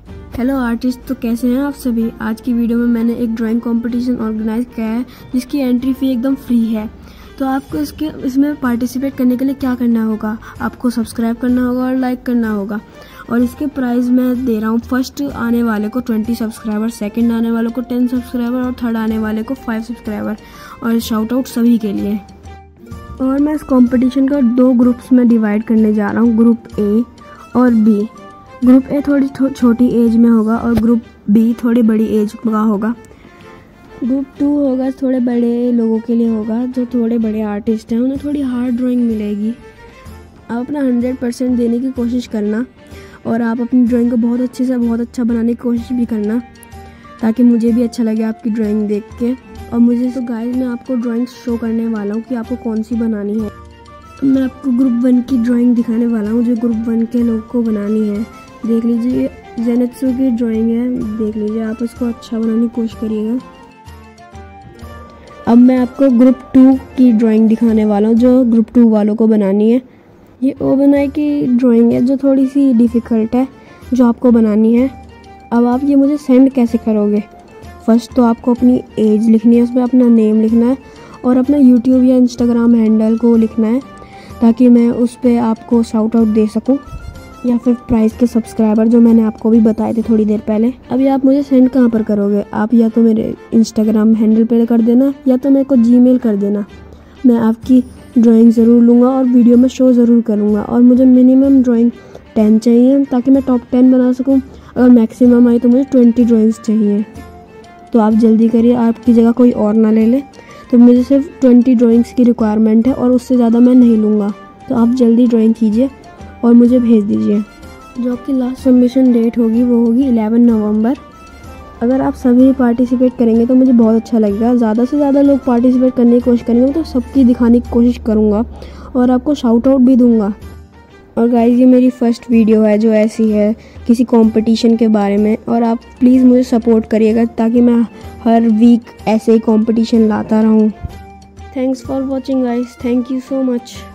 Hello artist, तो कैसे हैं आप सभी। आज की वीडियो में मैंने एक ड्राइंग कंपटीशन ऑर्गेनाइज किया है जिसकी एंट्री फ़ी एकदम फ्री है। तो आपको इसमें पार्टिसिपेट करने के लिए क्या करना होगा, आपको सब्सक्राइब करना होगा और लाइक करना होगा। और इसके प्राइस मैं दे रहा हूँ, फर्स्ट आने वाले को 20 सब्सक्राइबर, सेकंड आने वाले को 10 सब्सक्राइबर और थर्ड आने वाले को 5 सब्सक्राइबर, और शाउट आउट सभी के लिए। और मैं इस कंपटीशन को 2 ग्रुप्स में डिवाइड करने जा रहा हूँ, ग्रुप ए और बी। ग्रुप ए थोड़ी छोटी एज में होगा और ग्रुप बी थोड़ी बड़ी एज का होगा। ग्रुप 2 होगा थोड़े बड़े लोगों के लिए होगा, जो थोड़े बड़े आर्टिस्ट हैं, उन्हें थोड़ी हार्ड ड्राइंग मिलेगी। आप अपना 100% देने की कोशिश करना और आप अपनी ड्राइंग को बहुत अच्छे से बहुत अच्छा बनाने की कोशिश भी करना, ताकि मुझे भी अच्छा लगे आपकी ड्राइंग देख के। और मुझे तो गाइस मैं आपको ड्राइंग शो करने वाला हूँ कि आपको कौन सी बनानी है। मैं आपको ग्रुप 1 की ड्राइंग दिखाने वाला हूँ, जो ग्रुप 1 के लोगों को बनानी है। देख लीजिए, जेनेत्सु की ड्राइंग है, देख लीजिए, आप इसको अच्छा बनाने की कोशिश करिएगा। अब मैं आपको ग्रुप 2 की ड्राइंग दिखाने वाला हूँ, जो ग्रुप 2 वालों को बनानी है। ये ओबनाई की ड्राइंग है, जो थोड़ी सी डिफ़िकल्ट है, जो आपको बनानी है। अब आप ये मुझे सेंड कैसे करोगे। फर्स्ट तो आपको अपनी एज लिखनी है, उसमें अपना नेम लिखना है और अपना यूट्यूब या इंस्टाग्राम हैंडल को लिखना है, ताकि मैं उस पर आपको शाउट आउट दे सकूं, या फिर प्राइस के सब्सक्राइबर जो मैंने आपको भी बताए थे थोड़ी देर पहले। अभी आप मुझे सेंड कहाँ पर करोगे, आप या तो मेरे इंस्टाग्राम हैंडल पे कर देना या तो मेरे को जीमेल कर देना। मैं आपकी ड्राइंग ज़रूर लूँगा और वीडियो में शो ज़रूर करूँगा। और मुझे मिनिमम ड्राइंग 10 चाहिए, ताकि मैं टॉप 10 बना सकूँ। अगर मैक्सिमम आई तो मुझे 20 ड्राइंग्स चाहिए। तो आप जल्दी करिए, आपकी जगह कोई और ना ले ले। तो मुझे सिर्फ 20 ड्राइंग्स की रिक्वायरमेंट है और उससे ज़्यादा मैं नहीं लूँगा। तो आप जल्दी ड्राइंग कीजिए और मुझे भेज दीजिए। जो आपकी लास्ट सबमिशन डेट होगी वो होगी 11 नवंबर। अगर आप सभी पार्टिसिपेट करेंगे तो मुझे बहुत अच्छा लगेगा। ज़्यादा से ज़्यादा लोग पार्टिसिपेट करने की कोशिश करेंगे तो सबकी दिखाने की कोशिश करूँगा और आपको शाउट आउट भी दूँगा। और गाइस, ये मेरी फर्स्ट वीडियो है जो ऐसी है किसी कंपटीशन के बारे में, और आप प्लीज़ मुझे सपोर्ट करिएगा ताकि मैं हर वीक ऐसे ही कंपटीशन लाता रहूँ। Thanks for watching guys, thank you so much.